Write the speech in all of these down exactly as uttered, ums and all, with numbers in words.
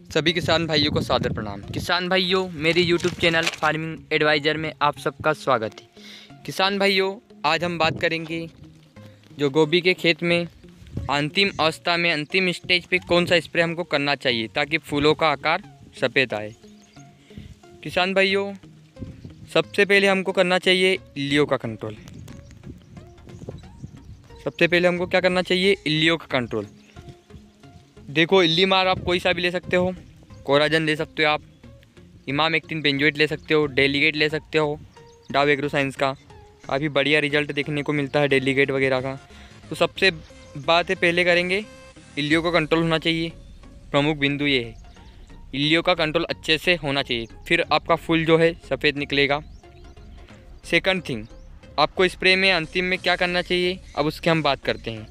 सभी किसान भाइयों को सादर प्रणाम। किसान भाइयों, मेरे यूट्यूब चैनल फार्मिंग एडवाइज़र में आप सबका स्वागत है। किसान भाइयों, आज हम बात करेंगे जो गोभी के खेत में अंतिम अवस्था में अंतिम स्टेज पे कौन सा स्प्रे हमको करना चाहिए ताकि फूलों का आकार सफ़ेद आए। किसान भाइयों, सबसे पहले हमको करना चाहिए इल्लियों का कंट्रोल। सबसे पहले हमको क्या करना चाहिए? इल्लियों का कंट्रोल। देखो, इल्ली मार आप कोई सा भी ले सकते हो, कोराजन ले सकते हो, आप इमाम एक्टिन बेंजोएट ले सकते हो, डेलीगेट ले सकते हो, डाव एग्रो साइंस का काफ़ी बढ़िया रिजल्ट देखने को मिलता है डेलीगेट वगैरह का। तो सबसे बात है, पहले करेंगे इल्लियों का कंट्रोल होना चाहिए। प्रमुख बिंदु ये है, इल्लियों का कंट्रोल अच्छे से होना चाहिए, फिर आपका फूल जो है सफ़ेद निकलेगा। सेकंड थिंग, आपको स्प्रे में अंतिम में क्या करना चाहिए, अब उसकी हम बात करते हैं।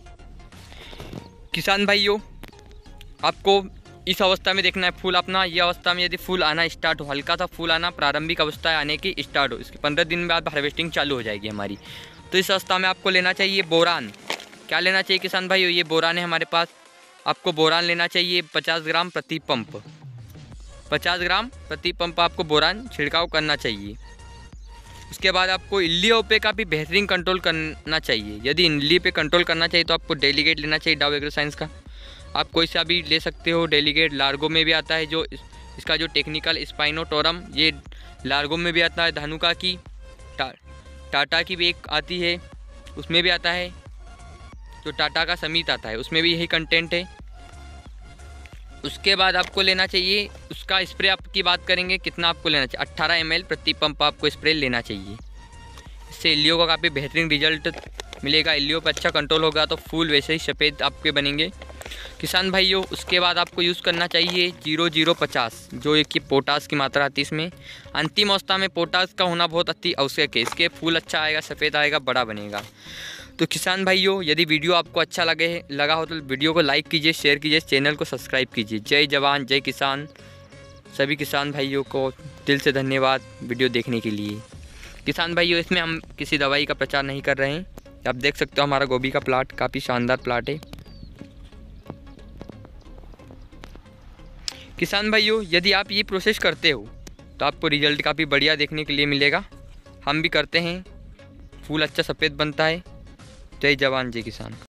किसान भाइयों, आपको इस अवस्था में देखना है फूल अपना, ये अवस्था में यदि फूल आना स्टार्ट हो, हल्का सा फूल आना, प्रारंभिक अवस्था आने की स्टार्ट हो, इसके पंद्रह दिन बाद हार्वेस्टिंग चालू हो जाएगी हमारी। तो इस अवस्था में आपको लेना चाहिए बोरान। क्या लेना चाहिए किसान भाइयों? ये बोरान है हमारे पास। आपको बोरान लेना चाहिए पचास ग्राम प्रति पंप। पचास ग्राम प्रति पंप आपको बोरान छिड़काव करना चाहिए। उसके बाद आपको इल्लियों पे का भी बेहतरीन कंट्रोल करना चाहिए। यदि इल्ली पे कंट्रोल करना चाहिए तो आपको डेलीगेट लेना चाहिए, डाव एग्रो साइंस का। आप कोई सा भी ले सकते हो, डेलीगेट लार्गो में भी आता है, जो इसका जो टेक्निकल स्पाइनोटोरम ये लार्गो में भी आता है। धानुका की टा, टाटा की भी एक आती है, उसमें भी आता है। जो टाटा का समीत आता है उसमें भी यही कंटेंट है। उसके बाद आपको लेना चाहिए उसका स्प्रे। आपकी बात करेंगे कितना आपको लेना चाहिए, अट्ठारह एम एल प्रति पंप आपको स्प्रे लेना चाहिए। इससे इल्लियों का काफ़ी बेहतरीन रिजल्ट मिलेगा। इल्लियों पर अच्छा कंट्रोल होगा तो फूल वैसे ही सफ़ेद आपके बनेंगे। किसान भाइयों, उसके बाद आपको यूज़ करना चाहिए जीरो जीरो पचास, जो एक की पोटास की मात्रा आती है इसमें। अंतिम अवस्था में पोटास का होना बहुत अति आवश्यक है, इसके फूल अच्छा आएगा, सफ़ेद आएगा, बड़ा बनेगा। तो किसान भाइयों, यदि वीडियो आपको अच्छा लगे लगा हो तो वीडियो को लाइक कीजिए, शेयर कीजिए, चैनल को सब्सक्राइब कीजिए। जय जवान जय किसान। सभी किसान भाइयों को दिल से धन्यवाद वीडियो देखने के लिए। किसान भाइयों, इसमें हम किसी दवाई का प्रचार नहीं कर रहे हैं। आप देख सकते हो हमारा गोभी का प्लाट काफ़ी शानदार प्लाट है। किसान भाइयों, यदि आप ये प्रोसेस करते हो तो आपको रिजल्ट काफ़ी बढ़िया देखने के लिए मिलेगा। हम भी करते हैं, फूल अच्छा सफ़ेद बनता है। जय जवान जय किसान।